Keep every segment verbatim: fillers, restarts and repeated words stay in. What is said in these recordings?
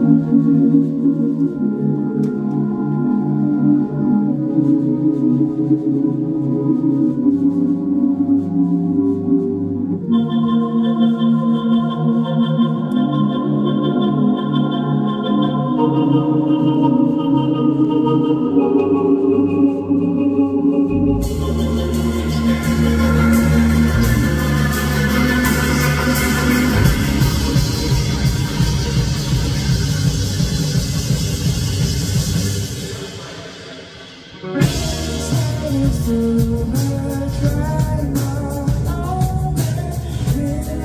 Too much right now, oh,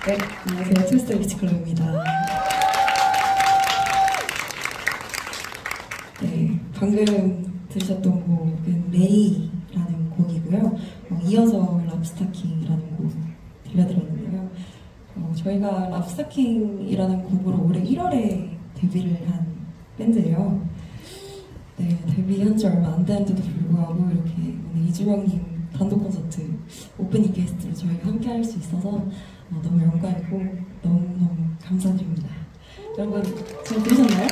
네, 안녕하세요. 투스타 비치클럽입니다. 네, 방금 들으셨던 곡은 메이라는 곡이고요. 어, 이어서 랍스타킹이라는 곡 들려드렸는데요. 어, 저희가 랍스타킹이라는 곡으로 올해 일월에 데뷔를 한 밴드예요. 네, 데뷔한 지 얼마 안 됐는데도 불구하고 이렇게 오늘 이주명님 단독 콘서트 오프닝 게스트로 저희가 함께 할 수 있어서 어, 너무 영광이고 너무너무 감사드립니다. 여러분 잘 들으셨나요?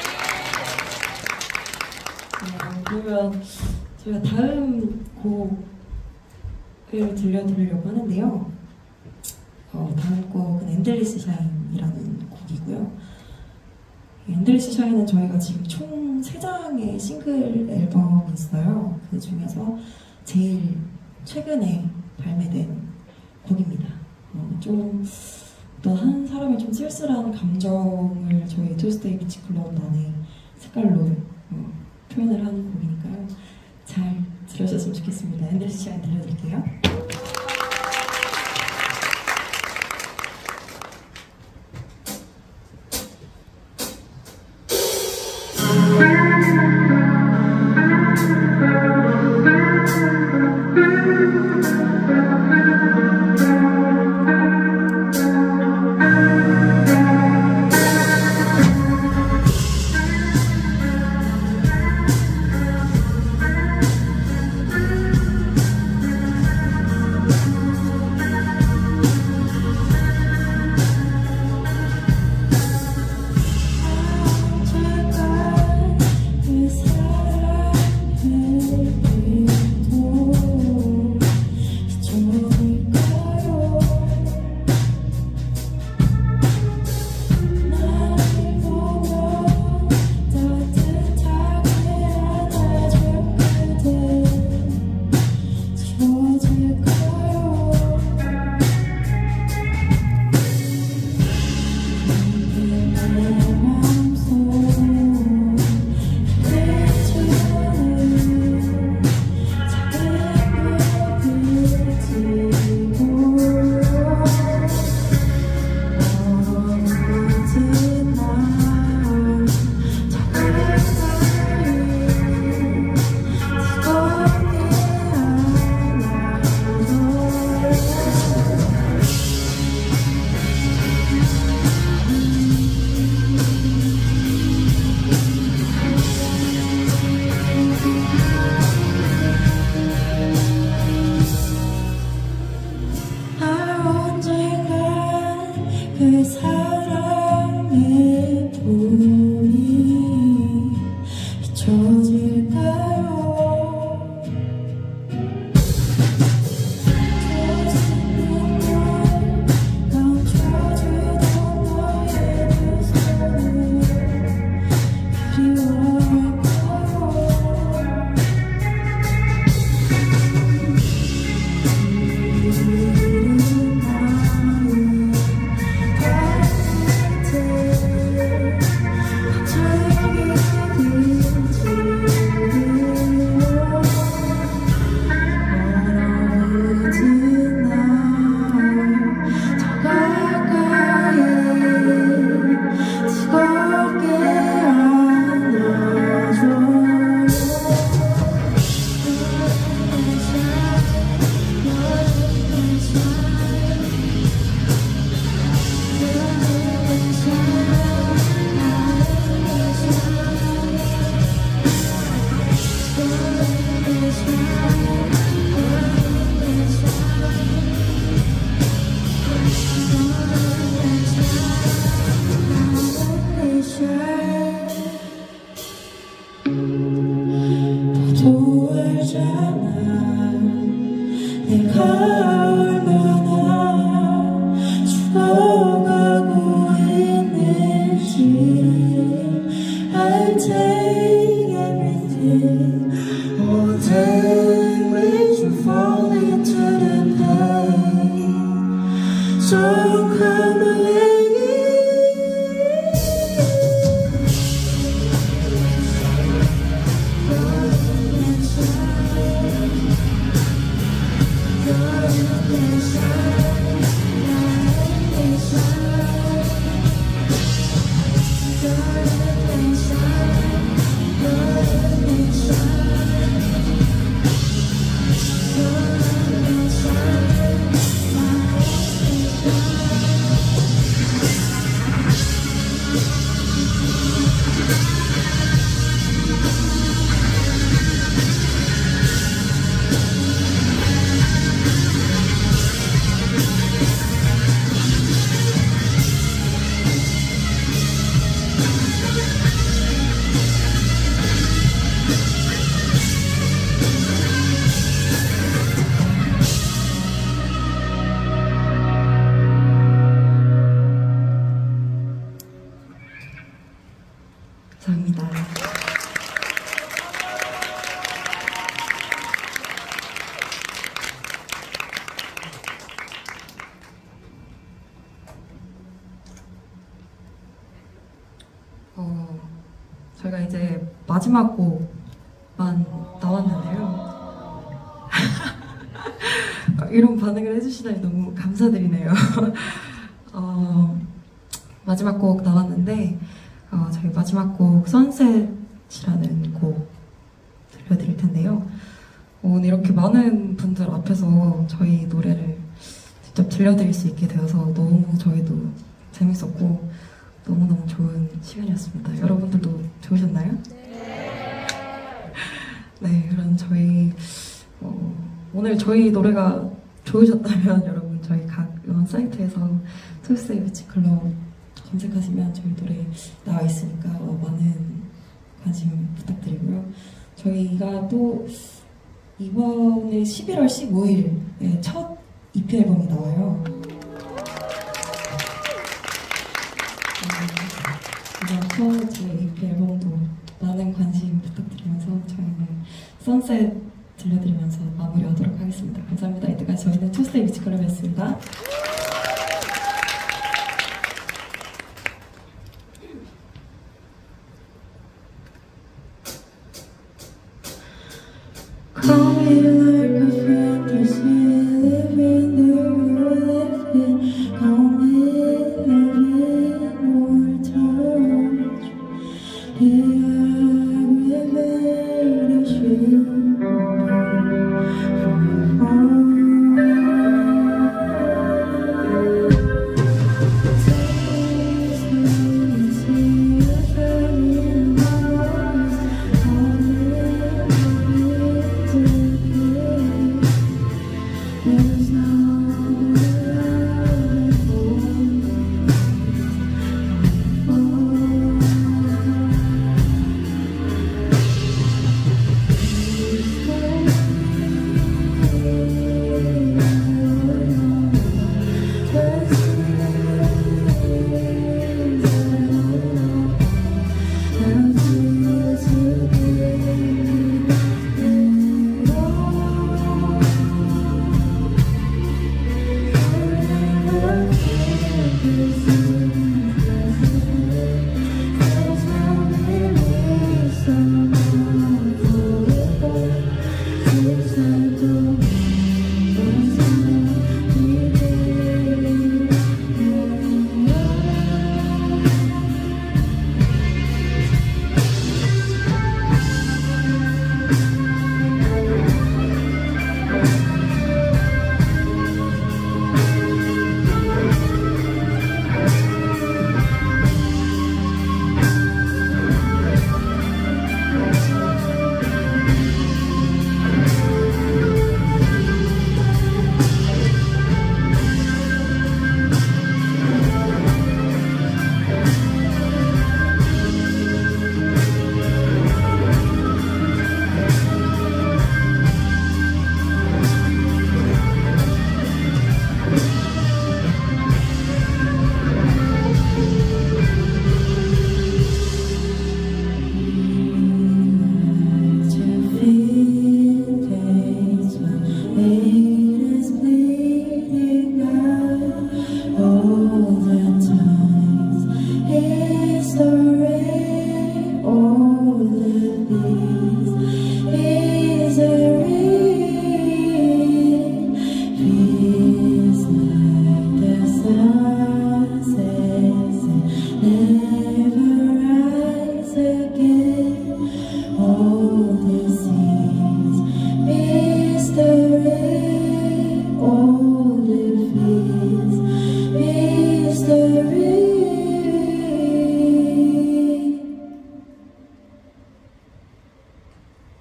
네, 그러면 저희가 다음 곡을 들려드리려고 하는데요. 어, 다음 곡은 엔들리스 샤인이라는 곡이고요. 엔들리스 샤인은 저희가 지금 총 세 장의 싱글 앨범이 있어요. 그 중에서 제일 최근에 발매된 곡입니다. 어, 좀 어떤 한 사람의 좀 쓸쓸한 감정을 저희 투스데이 비치클럽만의 색깔로 어, 표현을 하는 곡이니까요. 잘 들으셨으면 좋겠습니다. 엔들리스 샤인 들려드릴게요. 그 사랑의 불이 비춰질까요? 감춰주던 너의 두 손을 그리워할까요? 너도 알잖아 내가 얼마나 죽어가고 있는지 I'll take everything all day with you fall into the pain So come away 감사합니다. 어, 저희가 이제 마지막 곡만 나왔는데요. 이런 반응을 해주시다니 너무 감사드리네요. 어, 마지막 곡 나왔는데 어, 저희 마지막 곡 선셋이라는 곡 들려드릴 텐데요. 어, 오늘 이렇게 많은 분들 앞에서 저희 노래를 직접 들려드릴 수 있게 되어서 너무 저희도 재밌었고 너무너무 좋은 시간이었습니다. 여러분들도 좋으셨나요? 네. 네, 그럼 저희 어, 오늘 저희 노래가 좋으셨다면 여러분 저희 각 음원 사이트에서 투스데이 뮤직클럽 검색하시면 저희 노래 나와 있으니까 어, 많은 관심 부탁드리고요. 저희가 또 이번에 십일월 십오일에 첫 이피 앨범이 나와요. 이번 첫 저희 이피 앨범도 많은 관심 부탁드리면서 저희는 선셋 들려드리면서 마무리하도록 하겠습니다. 감사합니다. 이때까지 저희는 투스데이 뮤직클럽이었습니다. Call me like a fantasy, living the world in. Call me living more touch. Here we made a dream forever. Taste me, see you turning eyes. Call me. There's no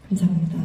감사합니다.